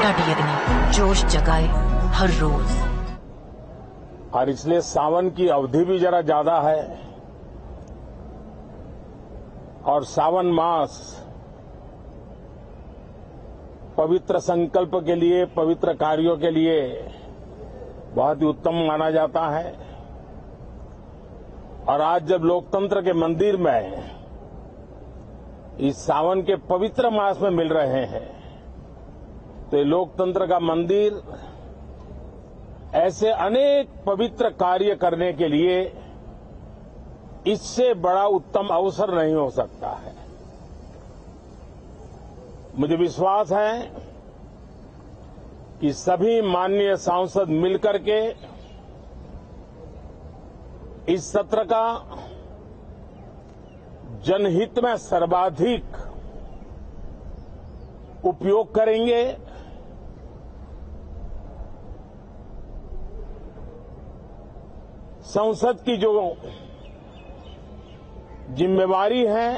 ਤੁਹਾਡੀ अग्नि जोश जगाए हर रोज। और इसलिए सावन की अवधि भी जरा ज्यादा है और सावन मास पवित्र संकल्प के लिए, पवित्र कार्यों के लिए बहुत ही उत्तम माना जाता है। और आज जब लोकतंत्र के मंदिर में इस सावन के पवित्र मास में मिल रहे हैं तो लोकतंत्र का मंदिर ऐसे अनेक पवित्र कार्य करने के लिए इससे बड़ा उत्तम अवसर नहीं हो सकता है। मुझे विश्वास है कि सभी माननीय सांसद मिलकर के इस सत्र का जनहित में सर्वाधिक उपयोग करेंगे। संसद की जो जिम्मेवारी है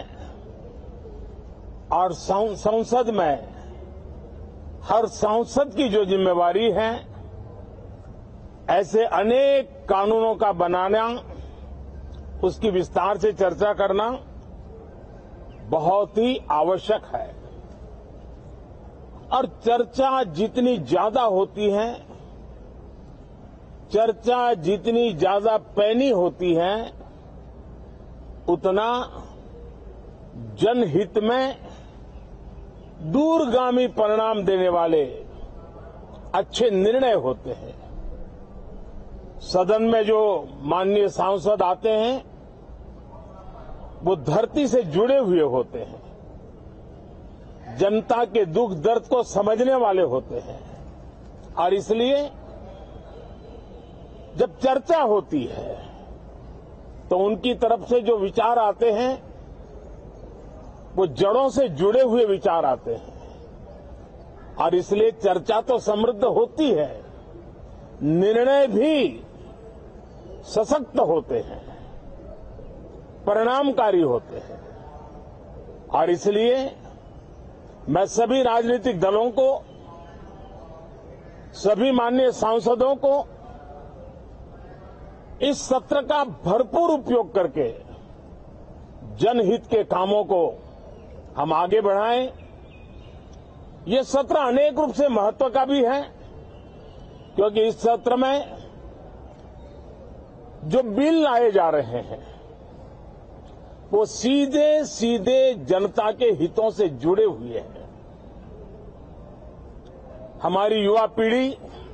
और संसद में हर सांसद की जो जिम्मेवारी है, ऐसे अनेक कानूनों का बनाना, उसकी विस्तार से चर्चा करना बहुत ही आवश्यक है। और चर्चा जितनी ज्यादा होती है, चर्चा जितनी ज्यादा पैनी होती है, उतना जनहित में दूरगामी परिणाम देने वाले अच्छे निर्णय होते हैं। सदन में जो माननीय सांसद आते हैं वो धरती से जुड़े हुए होते हैं, जनता के दुख दर्द को समझने वाले होते हैं। और इसलिए जब चर्चा होती है तो उनकी तरफ से जो विचार आते हैं वो जड़ों से जुड़े हुए विचार आते हैं। और इसलिए चर्चा तो समृद्ध होती है, निर्णय भी सशक्त होते हैं, परिणामकारी होते हैं। और इसलिए मैं सभी राजनीतिक दलों को, सभी माननीय सांसदों को इस सत्र का भरपूर उपयोग करके जनहित के कामों को हम आगे बढ़ाएं। ये सत्र अनेक रूप से महत्व का भी है, क्योंकि इस सत्र में जो बिल लाए जा रहे हैं वो सीधे सीधे जनता के हितों से जुड़े हुए हैं। हमारी युवा पीढ़ी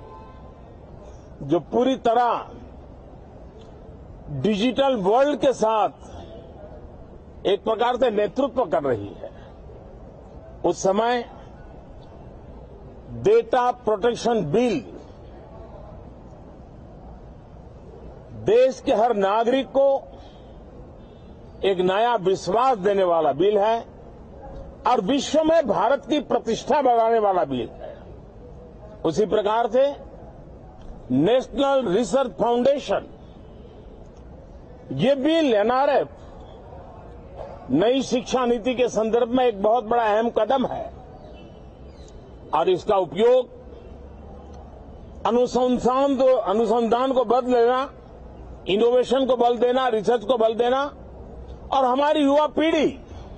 जो पूरी तरह डिजिटल वर्ल्ड के साथ एक प्रकार से नेतृत्व कर रही है, उस समय डेटा प्रोटेक्शन बिल देश के हर नागरिक को एक नया विश्वास देने वाला बिल है और विश्व में भारत की प्रतिष्ठा बढ़ाने वाला बिल है। उसी प्रकार से नेशनल रिसर्च फाउंडेशन, ये बिल एनआरएफ नई शिक्षा नीति के संदर्भ में एक बहुत बड़ा अहम कदम है। और इसका उपयोग अनुसंधान को बल देना, इनोवेशन को बल देना, रिसर्च को बल देना, और हमारी युवा पीढ़ी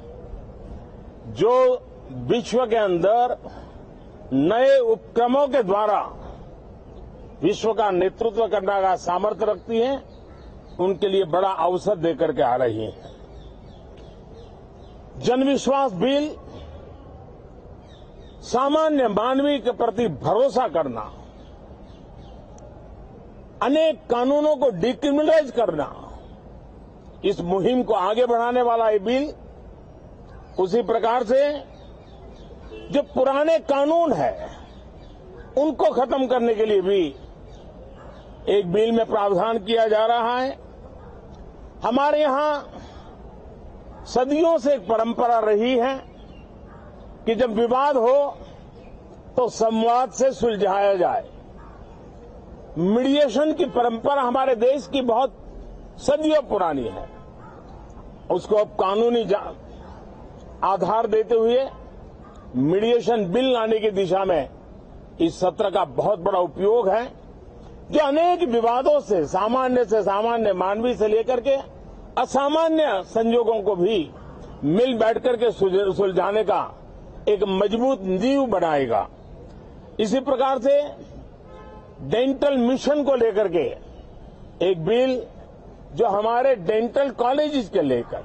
जो विश्व के अंदर नए उपक्रमों के द्वारा विश्व का नेतृत्व करने का सामर्थ्य रखती है, उनके लिए बड़ा अवसर देकर के आ रही है। जनविश्वास बिल सामान्य मानवीय के प्रति भरोसा करना, अनेक कानूनों को डिक्रिमिनलाइज करना, इस मुहिम को आगे बढ़ाने वाला ये बिल, उसी प्रकार से जो पुराने कानून हैं उनको खत्म करने के लिए भी एक बिल में प्रावधान किया जा रहा है। हमारे यहां सदियों से एक परंपरा रही है कि जब विवाद हो तो संवाद से सुलझाया जाए। मीडिएशन की परंपरा हमारे देश की बहुत सदियों पुरानी है। उसको अब कानूनी आधार देते हुए मीडिएशन बिल लाने की दिशा में इस सत्र का बहुत बड़ा उपयोग है, जो अनेक विवादों से सामान्य मानवीय से लेकर के असामान्य संजोगों को भी मिल बैठ करके सुलझाने का एक मजबूत नींव बनाएगा। इसी प्रकार से डेंटल मिशन को लेकर के एक बिल जो हमारे डेंटल कॉलेजेस के लेकर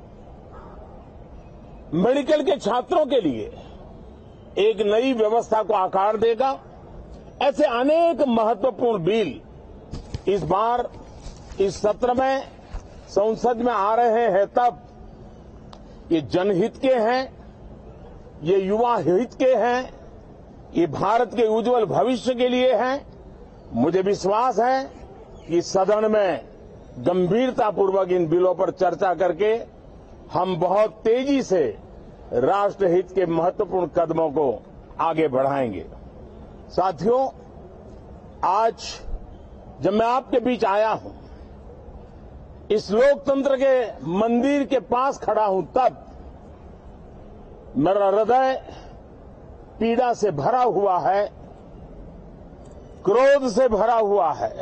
मेडिकल के छात्रों के लिए एक नई व्यवस्था को आकार देगा। ऐसे अनेक महत्वपूर्ण बिल इस बार इस सत्र में संसद में आ रहे हैं, तब ये जनहित के हैं, ये युवा हित के हैं, ये भारत के उज्जवल भविष्य के लिए हैं। मुझे विश्वास है कि सदन में गंभीरतापूर्वक इन बिलों पर चर्चा करके हम बहुत तेजी से राष्ट्रहित के महत्वपूर्ण कदमों को आगे बढ़ाएंगे। साथियों, आज जब मैं आपके बीच आया हूं, इस लोकतंत्र के मंदिर के पास खड़ा हूं, तब मेरा हृदय पीड़ा से भरा हुआ है, क्रोध से भरा हुआ है।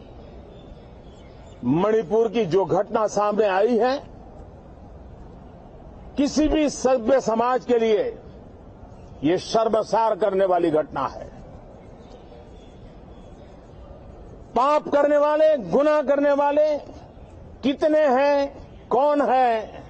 मणिपुर की जो घटना सामने आई है, किसी भी सभ्य समाज के लिए ये शर्मसार करने वाली घटना है। पाप करने वाले, गुनाह करने वाले कितने हैं, कौन है,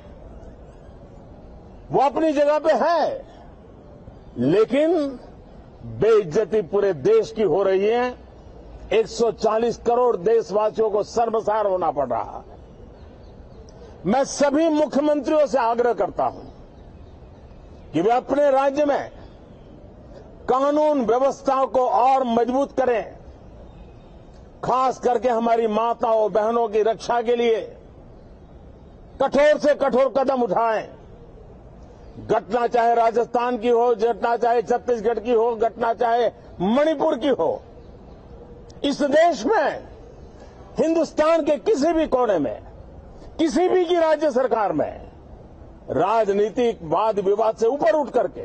वो अपनी जगह पे है, लेकिन बेइज्जती पूरे देश की हो रही है। 140 करोड़ देशवासियों को शर्मसार होना पड़ रहा है। मैं सभी मुख्यमंत्रियों से आग्रह करता हूं कि वे अपने राज्य में कानून व्यवस्था को और मजबूत करें, खास करके हमारी माताओं बहनों की रक्षा के लिए कठोर से कठोर कदम उठाएं। घटना चाहे राजस्थान की हो, घटना चाहे छत्तीसगढ़ की हो, घटना चाहे मणिपुर की हो, इस देश में, हिंदुस्तान के किसी भी कोने में, किसी भी की राज्य सरकार में राजनीतिक वाद विवाद से ऊपर उठ करके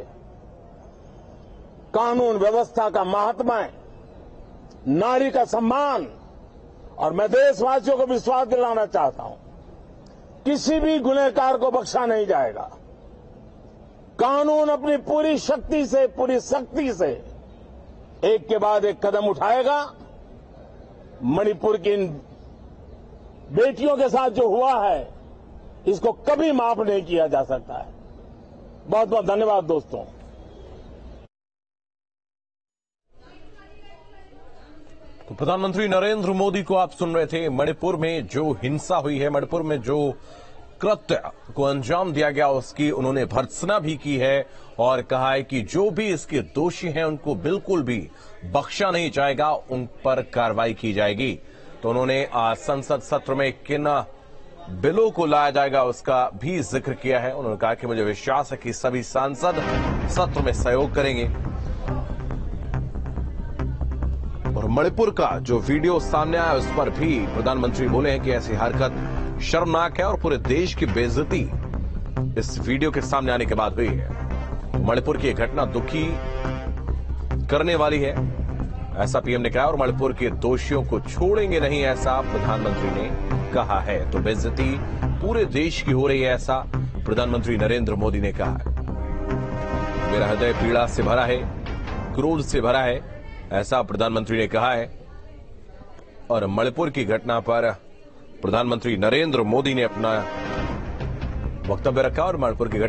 कानून व्यवस्था का महात्म्य, नारी का सम्मान, और मैं देशवासियों को विश्वास दिलाना चाहता हूं, किसी भी गुनहगार को बख्शा नहीं जाएगा। कानून अपनी पूरी शक्ति से, पूरी सख्ती से एक के बाद एक कदम उठाएगा। मणिपुर की इन बेटियों के साथ जो हुआ है, इसको कभी माफ नहीं किया जा सकता है। बहुत बहुत धन्यवाद दोस्तों। तो प्रधानमंत्री नरेंद्र मोदी को आप सुन रहे थे। मणिपुर में जो हिंसा हुई है, मणिपुर में जो कृत्य को अंजाम दिया गया, उसकी उन्होंने भर्त्सना भी की है और कहा है कि जो भी इसके दोषी हैं उनको बिल्कुल भी बख्शा नहीं जाएगा, उन पर कार्रवाई की जाएगी। तो उन्होंने संसद सत्र में किन बिलों को लाया जाएगा उसका भी जिक्र किया है। उन्होंने कहा कि मुझे विश्वास है कि सभी सांसद सत्र में सहयोग करेंगे। और मणिपुर का जो वीडियो सामने आया उस पर भी प्रधानमंत्री बोले हैं कि ऐसी हरकत शर्मनाक है और पूरे देश की बेइज्जती इस वीडियो के सामने आने के बाद हुई है। मणिपुर की घटना दुखी करने वाली है, ऐसा पीएम ने कहा, और मणिपुर के दोषियों को छोड़ेंगे नहीं, ऐसा प्रधानमंत्री ने कहा है। तो बेइज्जती पूरे देश की हो रही है, ऐसा प्रधानमंत्री नरेंद्र मोदी ने कहा है। मेरा हृदय पीड़ा से भरा है, क्रोध से भरा है, ऐसा प्रधानमंत्री ने कहा है। और मणिपुर की घटना पर प्रधानमंत्री नरेंद्र मोदी ने अपना वक्तव्य रखा और मणिपुर की